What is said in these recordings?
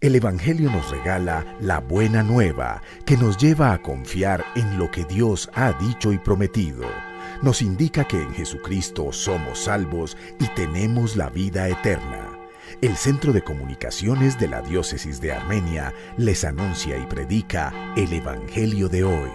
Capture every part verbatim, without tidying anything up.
El Evangelio nos regala la buena nueva que nos lleva a confiar en lo que Dios ha dicho y prometido. Nos indica que en Jesucristo somos salvos y tenemos la vida eterna. El Centro de Comunicaciones de la Diócesis de Armenia les anuncia y predica el Evangelio de hoy.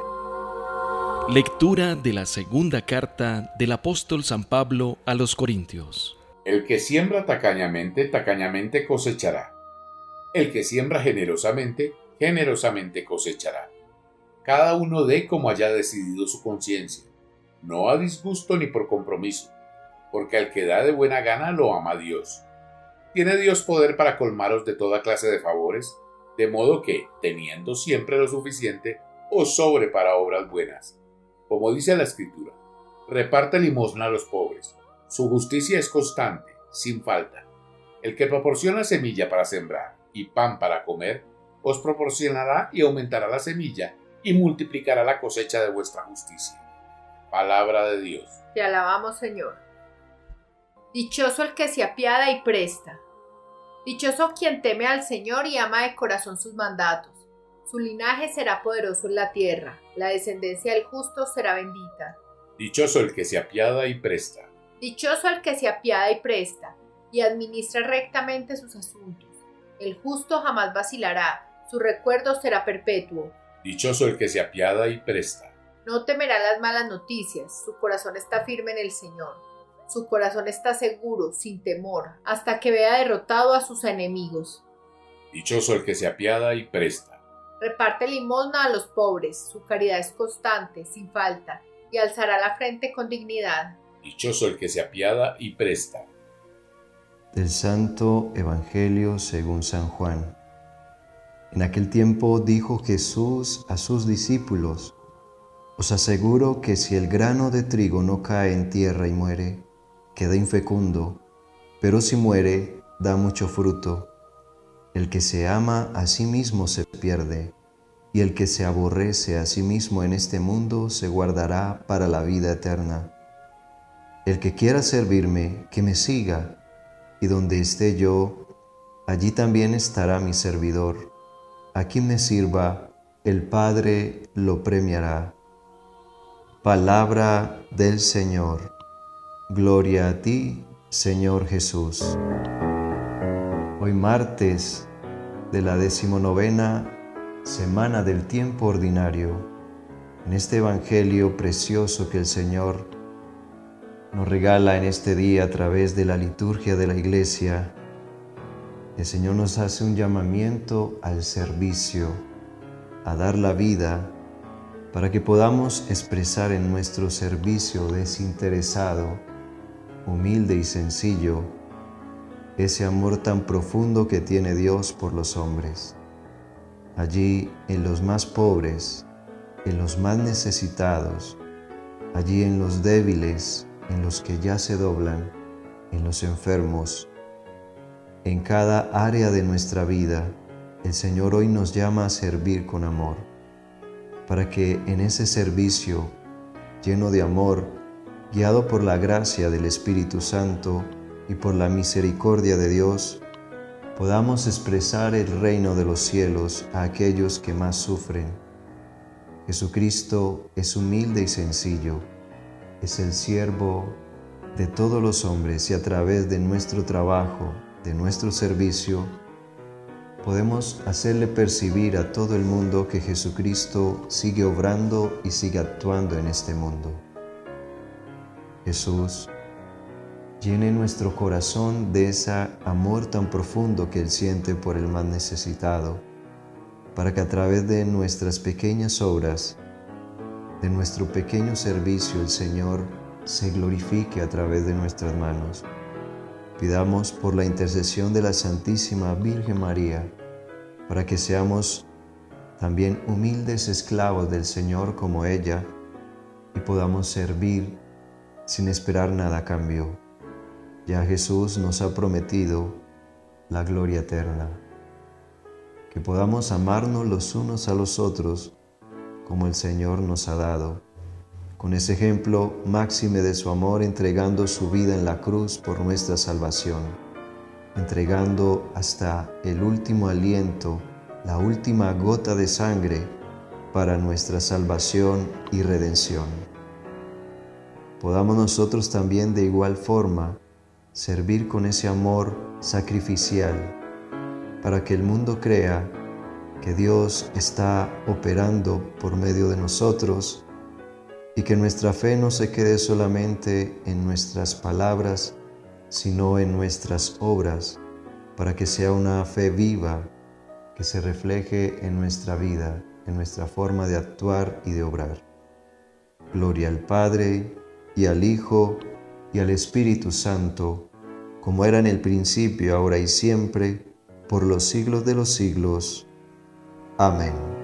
Lectura de la segunda carta del apóstol San Pablo a los Corintios. El que siembra tacañamente, tacañamente cosechará. El que siembra generosamente, generosamente cosechará. Cada uno dé como haya decidido su conciencia, no a disgusto ni por compromiso, porque al que da de buena gana lo ama Dios. ¿Tiene Dios poder para colmaros de toda clase de favores? De modo que, teniendo siempre lo suficiente, os sobre para obras buenas. Como dice la Escritura, reparte limosna a los pobres. Su justicia es constante, sin falta. El que proporciona semilla para sembrar y pan para comer, os proporcionará y aumentará la semilla y multiplicará la cosecha de vuestra justicia. Palabra de Dios. Te alabamos, Señor. Dichoso el que se apiada y presta. Dichoso quien teme al Señor y ama de corazón sus mandatos. Su linaje será poderoso en la tierra, la descendencia del justo será bendita. Dichoso el que se apiada y presta. Dichoso el que se apiada y presta, y administra rectamente sus asuntos. El justo jamás vacilará, su recuerdo será perpetuo. Dichoso el que se apiada y presta. No temerá las malas noticias, su corazón está firme en el Señor. Su corazón está seguro, sin temor, hasta que vea derrotado a sus enemigos. Dichoso el que se apiada y presta. Reparte limosna a los pobres, su caridad es constante, sin falta, y alzará la frente con dignidad. Dichoso el que se apiada y presta. Del Santo Evangelio según San Juan. En aquel tiempo dijo Jesús a sus discípulos: Os aseguro que si el grano de trigo no cae en tierra y muere, queda infecundo, pero si muere, da mucho fruto. El que se ama a sí mismo se pierde, y el que se aborrece a sí mismo en este mundo se guardará para la vida eterna. El que quiera servirme, que me siga, y donde esté yo, allí también estará mi servidor. A quien me sirva, el Padre lo premiará. Palabra del Señor. Gloria a ti, Señor Jesús. Hoy martes de la decimonovena semana del tiempo ordinario, en este Evangelio precioso que el Señor nos regala en este día a través de la liturgia de la Iglesia, el Señor nos hace un llamamiento al servicio, a dar la vida, para que podamos expresar en nuestro servicio desinteresado, humilde y sencillo, ese amor tan profundo que tiene Dios por los hombres. Allí en los más pobres, en los más necesitados, allí en los débiles, en los que ya se doblan, en los enfermos, en cada área de nuestra vida, el Señor hoy nos llama a servir con amor, para que en ese servicio, lleno de amor, guiado por la gracia del Espíritu Santo y por la misericordia de Dios, podamos expresar el reino de los cielos a aquellos que más sufren. Jesucristo es humilde y sencillo, es el siervo de todos los hombres, y a través de nuestro trabajo, de nuestro servicio, podemos hacerle percibir a todo el mundo que Jesucristo sigue obrando y sigue actuando en este mundo. Jesús, llene nuestro corazón de ese amor tan profundo que Él siente por el más necesitado, para que a través de nuestras pequeñas obras, de nuestro pequeño servicio, el Señor se glorifique a través de nuestras manos. Pidamos por la intercesión de la Santísima Virgen María, para que seamos también humildes esclavos del Señor como ella, y podamos servir sin esperar nada a cambio. Ya Jesús nos ha prometido la gloria eterna. Que podamos amarnos los unos a los otros como el Señor nos ha dado, con ese ejemplo máxime de su amor, entregando su vida en la cruz por nuestra salvación. entregando hasta el último aliento, la última gota de sangre para nuestra salvación y redención. Podamos nosotros también de igual forma servir con ese amor sacrificial para que el mundo crea que Dios está operando por medio de nosotros y que nuestra fe no se quede solamente en nuestras palabras, sino en nuestras obras, para que sea una fe viva que se refleje en nuestra vida, en nuestra forma de actuar y de obrar. Gloria al Padre, y al Hijo, y al Espíritu Santo, como era en el principio, ahora y siempre, por los siglos de los siglos. Amén.